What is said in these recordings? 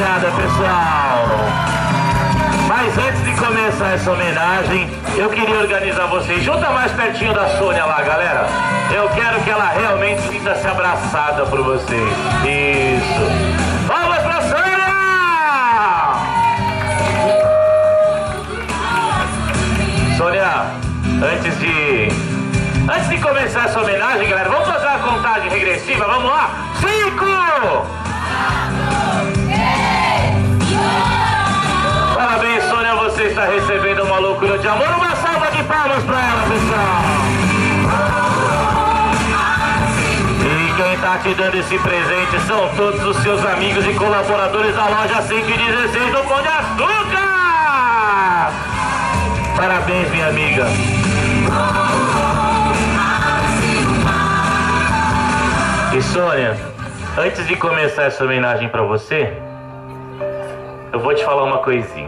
homenageada, pessoal. Mas antes de começar essa homenagem, eu queria organizar vocês. Junta mais pertinho da Sônia lá, galera. Eu quero que ela realmente sinta-se abraçada por vocês. Isso. Vamos pra Sônia! Sônia, antes de começar essa homenagem, galera, vamos fazer a contagem regressiva. Vamos lá? 5! Parabéns, Sônia, você está recebendo uma loucura de amor. Uma salva de palmas para ela, pessoal. E quem está te dando esse presente são todos os seus amigos e colaboradores da loja 116 do Pão de Açúcar. Parabéns, minha amiga. E Sônia, antes de começar essa homenagem para você, eu vou te falar uma coisinha.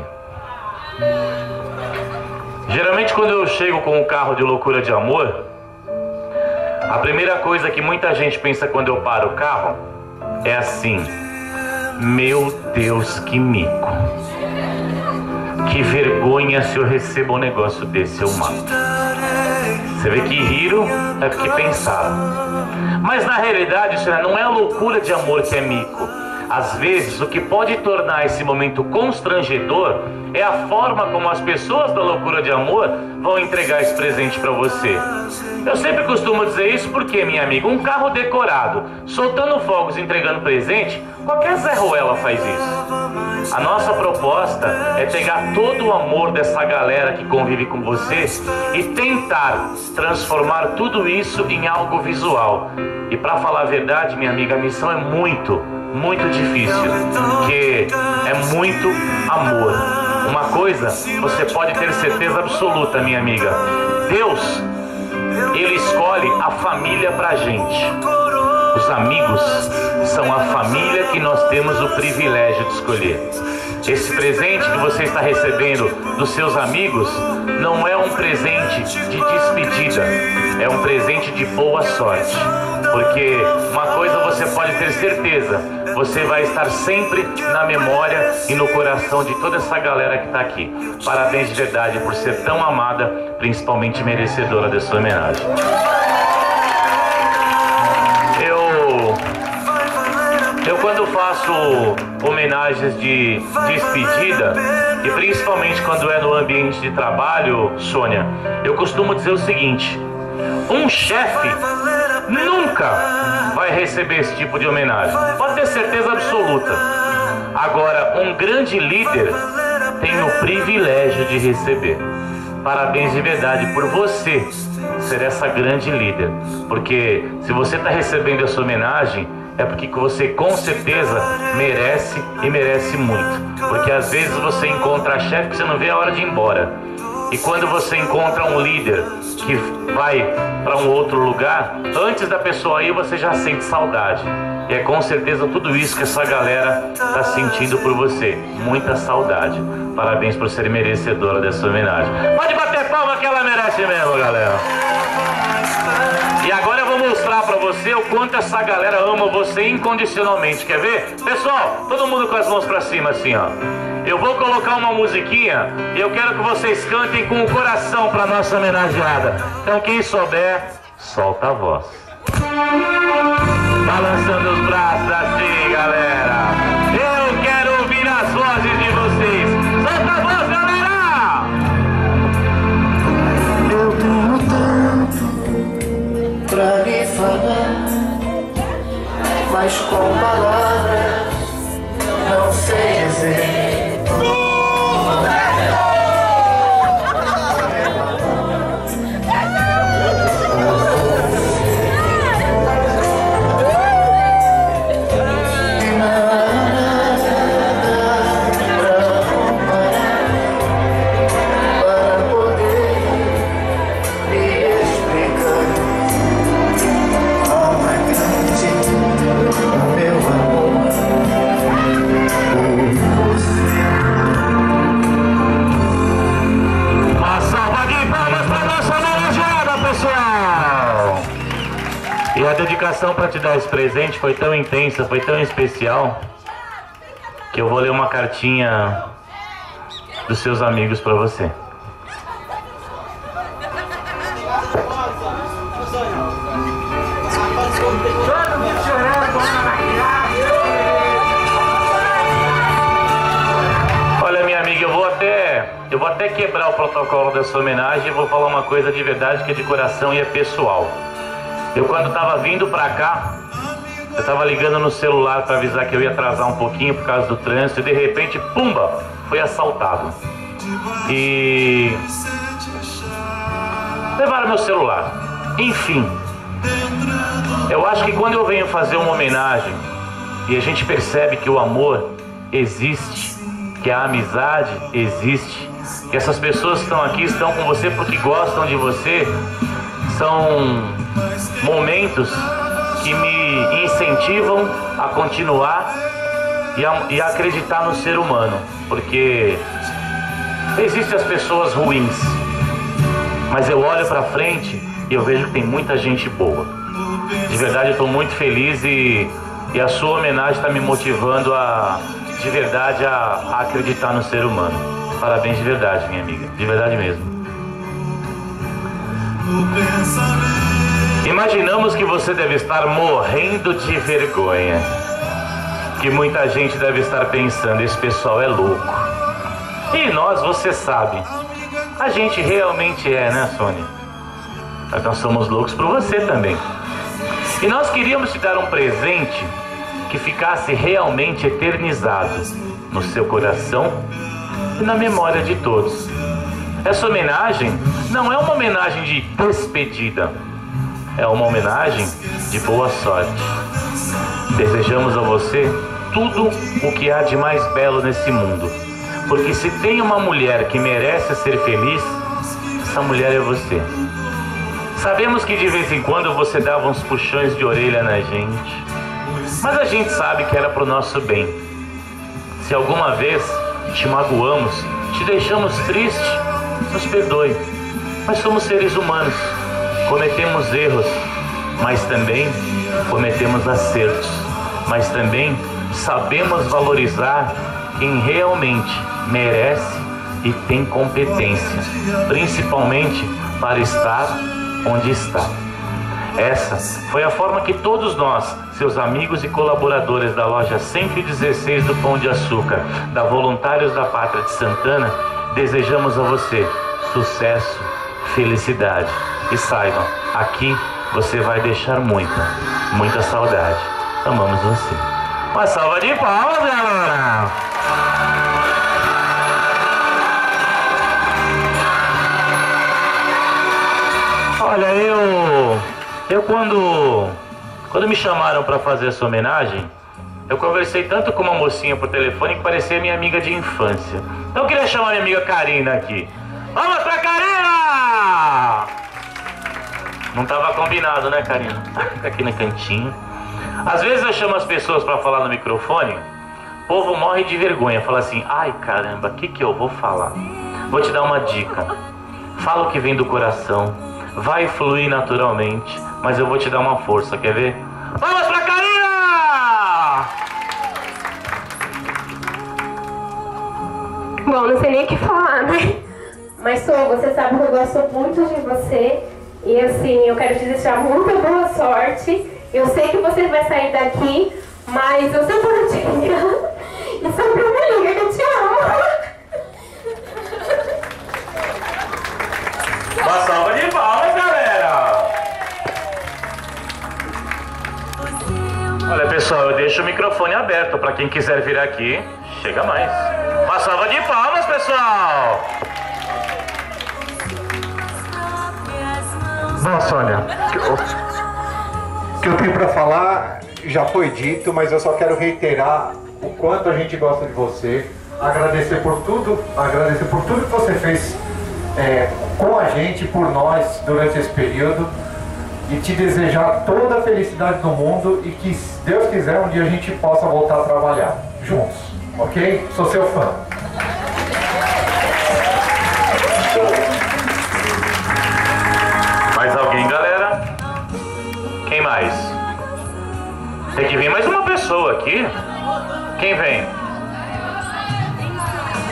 Geralmente quando eu chego com um carro de loucura de amor, a primeira coisa que muita gente pensa quando eu paro o carro é assim: meu Deus, que mico. Que vergonha, se eu recebo um negócio desse, eu mato. Você vê que riram é porque pensaram. Mas na realidade isso não é a loucura de amor que é mico. Às vezes o que pode tornar esse momento constrangedor é a forma como as pessoas da loucura de amor vão entregar esse presente para você. Eu sempre costumo dizer isso porque, minha amiga, um carro decorado, soltando fogos, entregando presente, qualquer Zé Ruela faz isso. A nossa proposta é pegar todo o amor dessa galera que convive com você e tentar transformar tudo isso em algo visual. E para falar a verdade, minha amiga, a missão é muito difícil, porque é muito amor. Uma coisa você pode ter certeza absoluta, minha amiga: Deus, Ele escolhe a família pra gente. Os amigos são a família que nós temos o privilégio de escolher. Esse presente que você está recebendo dos seus amigos não é um presente de despedida, é um presente de boa sorte. Porque uma coisa você pode ter certeza: você vai estar sempre na memória e no coração de toda essa galera que está aqui. Parabéns de verdade por ser tão amada, principalmente merecedora dessa homenagem. Eu quando faço homenagens de despedida, e principalmente quando é no ambiente de trabalho, Sônia, eu costumo dizer o seguinte: um chefe nunca vai receber esse tipo de homenagem, pode ter certeza absoluta. Agora, um grande líder tem o privilégio de receber. Parabéns de verdade por você ser essa grande líder, porque se você está recebendo essa homenagem, é porque você com certeza merece, e merece muito. Porque às vezes você encontra chefe que você não vê a hora de ir embora. E quando você encontra um líder que vai para um outro lugar, antes da pessoa ir você já sente saudade. E é com certeza tudo isso que essa galera está sentindo por você. Muita saudade. Parabéns por ser merecedora dessa homenagem. Pode bater palma que ela merece mesmo, galera. E agora eu vou mostrar pra você o quanto essa galera ama você incondicionalmente. Quer ver? Pessoal, todo mundo com as mãos pra cima assim, ó. Eu vou colocar uma musiquinha e eu quero que vocês cantem com o coração pra nossa homenageada. Então quem souber, solta a voz. Balançando os braços assim, galera. Eu quero ouvir as vozes de vocês. Solta a voz, galera! Eu tenho tanto pra lhe falar, mas com palavras não sei dizer. A dedicação para te dar esse presente foi tão intensa, foi tão especial, que eu vou ler uma cartinha dos seus amigos para você. Olha, minha amiga, eu vou até quebrar o protocolo dessa homenagem e vou falar uma coisa de verdade que é de coração e é pessoal. Eu, quando estava vindo para cá, eu estava ligando no celular para avisar que eu ia atrasar um pouquinho por causa do trânsito e de repente, pumba, fui assaltado. E levaram meu celular. Enfim, eu acho que quando eu venho fazer uma homenagem e a gente percebe que o amor existe, que a amizade existe, que essas pessoas que estão aqui estão com você porque gostam de você, são momentos que me incentivam a continuar e a acreditar no ser humano, porque existem as pessoas ruins, mas eu olho pra frente e eu vejo que tem muita gente boa. De verdade, eu estou muito feliz e a sua homenagem está me motivando de verdade a acreditar no ser humano. Parabéns de verdade, minha amiga, de verdade mesmo. Imaginamos que você deve estar morrendo de vergonha, que muita gente deve estar pensando, esse pessoal é louco. E nós, você sabe, a gente realmente é, né, Sônia? Mas nós somos loucos por você também. E nós queríamos te dar um presente que ficasse realmente eternizado no seu coração e na memória de todos. Essa homenagem não é uma homenagem de despedida, é uma homenagem de boa sorte. Desejamos a você tudo o que há de mais belo nesse mundo, porque se tem uma mulher que merece ser feliz, essa mulher é você. Sabemos que de vez em quando você dava uns puxões de orelha na gente, mas a gente sabe que era pro nosso bem. Se alguma vez te magoamos, te deixamos triste, nos perdoe. Nós somos seres humanos, cometemos erros, mas também cometemos acertos, mas também sabemos valorizar quem realmente merece e tem competência, principalmente para estar onde está. Essa foi a forma que todos nós, seus amigos e colaboradores da loja 116 do Pão de Açúcar, da Voluntários da Pátria de Santana, desejamos a você sucesso, felicidade. E saibam, aqui você vai deixar muita saudade. Amamos você. Uma salva de palmas, galera! Olha, eu quando me chamaram para fazer essa homenagem, eu conversei tanto com uma mocinha por telefone que parecia minha amiga de infância. Então eu queria chamar minha amiga Karina aqui. Vamos pra Karina! Não tava combinado, né, Karina? Fica aqui no cantinho. Às vezes eu chamo as pessoas para falar no microfone, o povo morre de vergonha, fala assim, ai caramba, o que eu vou falar? Vou te dar uma dica. Fala o que vem do coração, vai fluir naturalmente, mas eu vou te dar uma força, quer ver? Vamos pra Karina! Bom, não sei nem o que falar, né? Mas, Sô, você sabe que eu gosto muito de você. E assim, eu quero te desejar muita boa sorte. Eu sei que você vai sair daqui, mas eu sempre vou te ligar. E sempre me liga que eu te amo. Uma salva de palmas, galera! Olha, pessoal, eu deixo o microfone aberto para quem quiser vir aqui. Chega mais. Uma salva de palmas, pessoal! Bom, Sônia, o que eu tenho para falar já foi dito, mas eu só quero reiterar o quanto a gente gosta de você, agradecer por tudo que você fez com a gente, por nós, durante esse período, e te desejar toda a felicidade do mundo e que, se Deus quiser, um dia a gente possa voltar a trabalhar juntos, ok? Sou seu fã. Mais alguém, galera? Quem mais? Tem que vir mais uma pessoa aqui. Quem vem?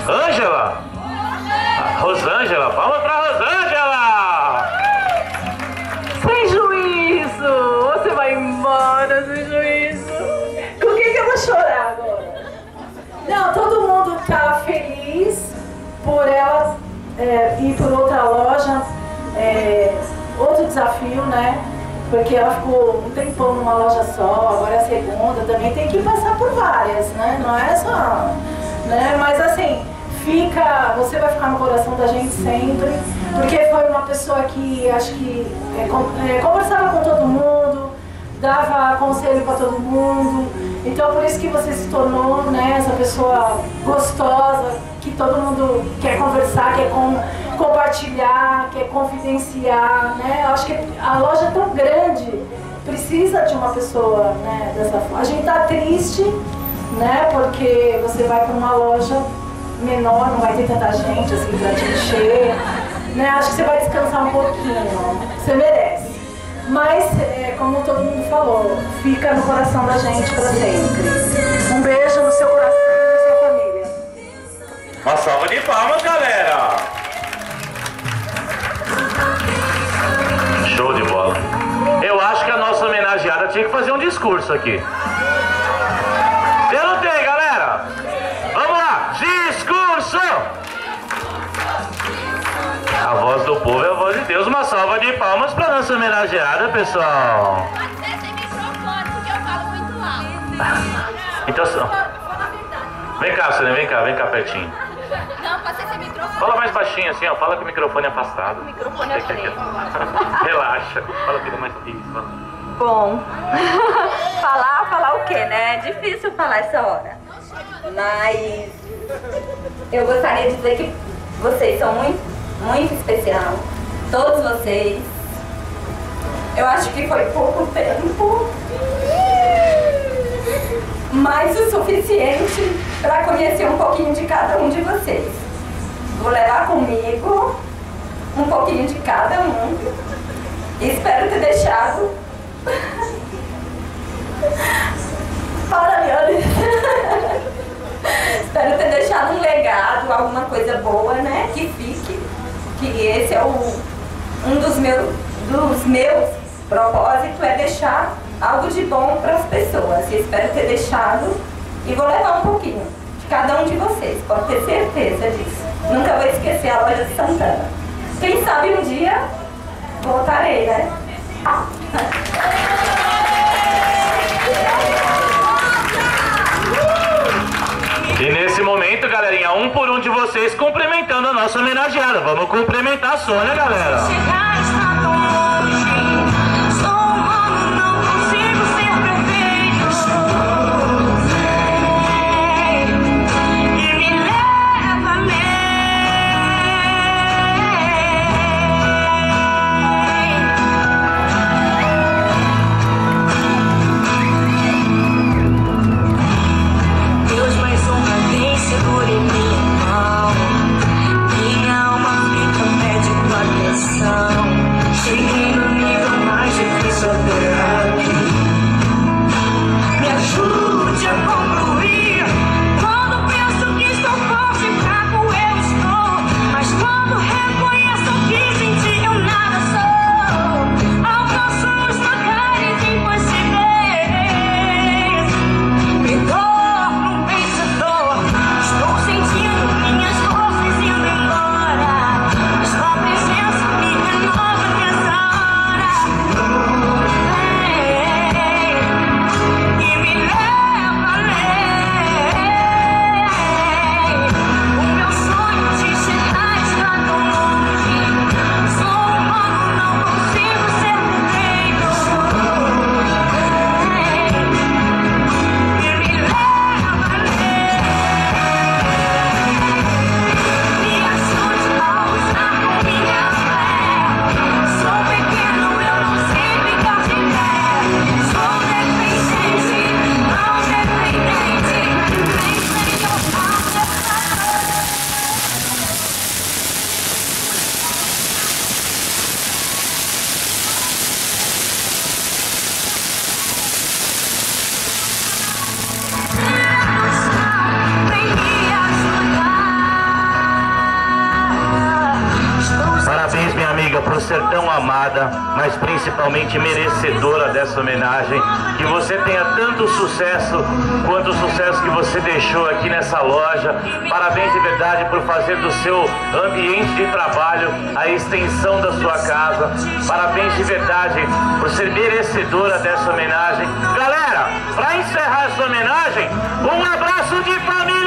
Ângela! Rosângela, palma pra Rosângela! Sem juízo! Você vai embora sem juízo! Com quem que eu vou chorar agora? Não, todo mundo tá feliz por ela ir por outra loja, outro desafio, né? Porque ela ficou um tempão numa loja só, agora é a segunda, também tem que passar por várias, né? Não é só, né? Mas assim, você vai ficar no coração da gente sempre, porque foi uma pessoa que acho que conversava com todo mundo, dava conselho para todo mundo, então por isso que você se tornou, né, essa pessoa gostosa, que todo mundo quer conversar, quer compartilhar, quer confidenciar, né? Eu acho que a loja é tão grande, precisa de uma pessoa, né, dessa forma. A gente tá triste, né, porque você vai para uma loja menor, não vai ter tanta gente assim pra te encher, né? Acho que você vai descansar um pouquinho, você merece. Mas, como todo mundo falou, fica no coração da gente pra sempre. Um beijo no seu coração e na sua família. Uma salva de palmas, galera! Show de bola. Eu acho que a nossa homenageada tinha que fazer um discurso aqui. Eu não tenho, galera! Vamos lá! Discurso! A voz do povo é a voz de Deus. Uma salva de palmas para nossa homenageada, pessoal. Pode ser sem microfone, porque eu falo muito alto. Então, vem cá, Sônia, vem cá pertinho. Não, pode ser sem microfone. Fala mais baixinho assim, ó. Fala com o microfone afastado. O microfone é frente. Relaxa. Fala que mais isso. Bom, falar o quê, né? É difícil falar essa hora. Mas eu gostaria de dizer que vocês são muito especial. Todos vocês. Eu acho que foi pouco tempo, mas o suficiente para conhecer um pouquinho de cada um de vocês. Vou levar comigo um pouquinho de cada um. Espero ter deixado. Para, Liane. Espero ter deixado um legado, alguma coisa boa, né? Que fique. Que esse é um dos meus propósitos, é deixar algo de bom para as pessoas. E espero ter deixado e vou levar um pouquinho de cada um de vocês, pode ter certeza disso. Nunca vou esquecer a loja de Santana. Quem sabe um dia voltarei, né? E nesse momento, galerinha, um por um de vocês cumprimentando a nossa homenageada. Vamos cumprimentar a Sônia, galera. Chegar está tão longe. Sou humano, não consigo ser perfeito. E me leva a Deus, mais uma vez segure minha mão. Minha alma fica pede com atenção. por ser tão amada, mas principalmente merecedora dessa homenagem. Que você tenha tanto sucesso quanto o sucesso que você deixou aqui nessa loja. Parabéns de verdade por fazer do seu ambiente de trabalho a extensão da sua casa. Parabéns de verdade por ser merecedora dessa homenagem. Galera, para encerrar essa homenagem, um abraço de família!